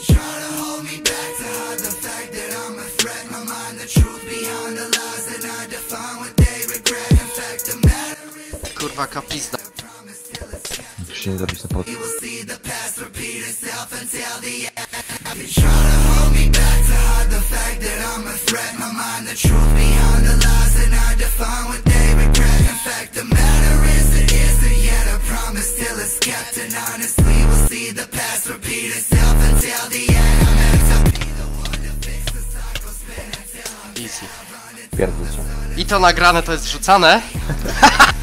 Kurwa kapizda. Musisz się nie zabić na pod... Easy. Pierdol się. I to nagrane to jest wrzucane.